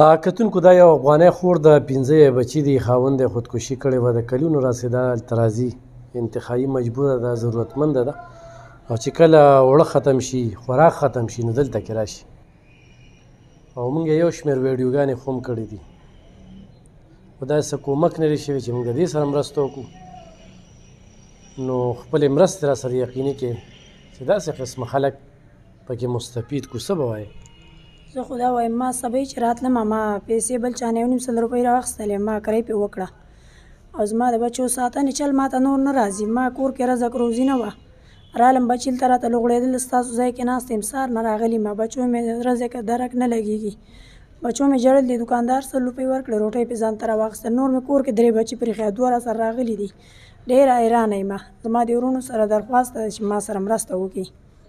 کتونکو دا یو افغانۍ خور د 15 بچي دی، خاوند یې خودکشي کړې وه. د کلونو راڅخه دا هلته راځي، انتخابي مجبوره ده، ضرورتمنده ده، او چې کله اوړه ختم شي، خوراک ختم شي، نو دلته کې راشي. او موږ یې یو شمېر ویډیوګانې خو هم کړې دي، خو داسې څه کومک نه دی شوی چې موږ د دې سره مرسته وکړو. نو خپلې مرستې را سره یقیني کړئ چې داسې قسمه خلک پکې مستفید کړو. څه به وایې؟ زه خو دا وایم، ما سبا چې راتلم ما پیسې بل چا نه 1.5 روپۍ راواخیستلې، ما کرۍ پې وکړه، او زما د بچو ساتنې چل ما ته نور نه راځي. ما کور کې رزق روزي نه وه، رالم بچي دلته راته لوغړېدل، ستاسو ځای کې ناست یم، سهار نه راغلي ما، بچو مې رزق درک نه لګېږي، بچو مې ژړل دي، دوکاندار 100 روپۍ ورکړې، روټۍ پې ځان ته راواخیستل، نور مې کور کې 3 بچي پرېښي، 2 را سره راغلي دي. ډېره حیرانه یم. زما د ورونو سره درخواست ده چې ما سره مرسته وکړي.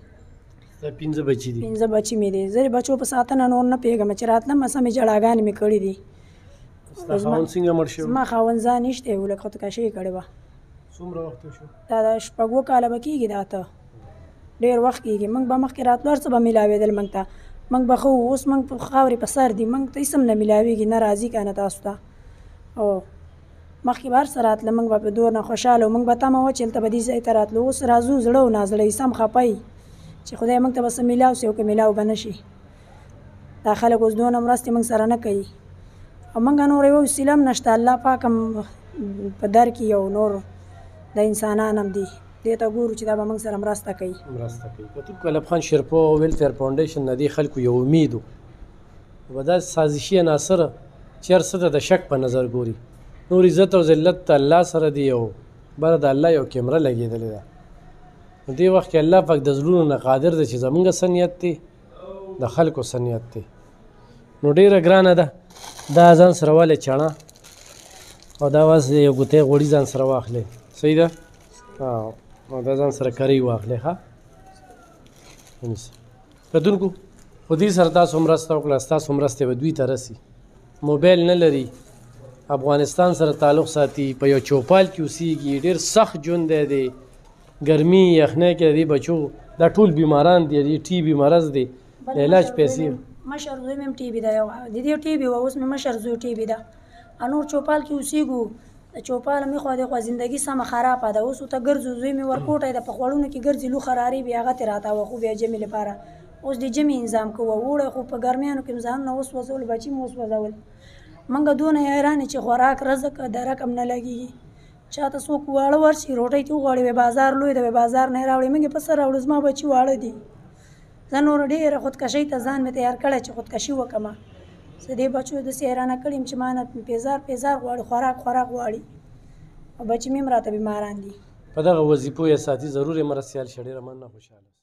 15 بچي دي. 15 بچي مې دي. زه د بچو په ساتنه نور نه پوهېږم، چې راتلم سمې ژړاګانې مې کړي دي. ستا خاوند څنګه مړ شوی؟ زما خاوند ځان نشته و، لږ خودکشي یې کړې وه. څومره وخت وشو؟ دا د 6 کاله به کېږي، دا ته ډېر وخت کېږي. موږ به مخکې راتلو، هر څه به میلاوېدل موږ ته، موږ به ښه وو. اوس موږ په خاورې په سر دي، موږ ته هېڅ هم نه میلاوېږي، نه راځي که نه تاسو ته. او مخکې به هر څه راتله، موږ به په دونه خوشحاله وو، موږ به تمه وه چې هلته به دې ځای ته راتلو. اوس راځو، زړه او نازړه یې سم خفه یي چې خدای موږ ته به څه میلاو سي، او که میلاو به نه شي. دا خلک اوس دونه مرستې موږ سره نه کوي، او موږ نور یوه وسیله هم نشته. الله پاک هم په در کې یو نور د انسانان هم دي، دې ته ګورو چې دا به موږ سره مرسته کوي. کتونکو ایلب خان شیرپو ویلفیر فاونډیشن نه دې خلکو یو امید و، به داسې سازشي عناصر چې هر څه ته د شک په نظر ګوري. نور عزت او ذلت ته الله سره دی، او بره د الله یو کیمره لګېدلې ده. نو دې وخت کې الله پاک د زړونو نه قادر دی چې زمونږ څه نیت دی، د خلکو څه نیت دی. نو ډېره ګرانه ده، دا ځان سره والې چڼه، او دا واس یو ګوتې غوړي ځان سره واخلې، صحیح ده؟ او دا ځان سره کرۍ واخلې. ښه کتونکو، خو دې سره تاسو مرسته وکړه، ستاسو مرستې به دوی ته رسي. موبایل نه لري، افغانستان سره تعلق ساتي، په یو چوپال کې اوسېږي، ډېر سخت ژوند دی، ګرمي یخنۍ کې د دې بچو دا ټول بیماران دي، د ټي بي مرض دی، د علاج پیسې. مشر زوی مې هم ټي بي ده، یو د دې ټي بي وه، اوس مې مشر زوی ټي بي ده. نور چوپال کې اوسېږو، د چوپال مې خوا دې خوا زندګي سمه خرابه ده. اوس ورته ګرځو، زوی مې ورکوټی ده، په خوړونو کې ګرځي، لو خرارې بیا هغه ترې راتاوه، خو بیا جمې لپاره اوس د جمې انظام کوو. اوړی خو په ګرمیانو کې مې ځانونه وسوځول، بچي مې وسوځول. موږ دونه حیران چې خوراک رزق درک هم نه لګېږي. چاته څوک واړه ورشي، روټۍ ته وغواړي، وایي بازار لوی دی، وایي بازار نه یې راوړې، موږ یې په څه راوړو، زما بچي واړه دي. زه نور ډېره خودکشۍ ته ځان مې تیار کړی چې خودکشي وکړمه. زه دې بچو داسې حیرانه کړې یم چې ما نه پیزار غواړي، خوراک غواړي، او بچي مې هم راته بیماران دي. په دغه وظیفو یې ساتي، ضرور یې مرستیال شي. ډېره مننه، خوشحاله.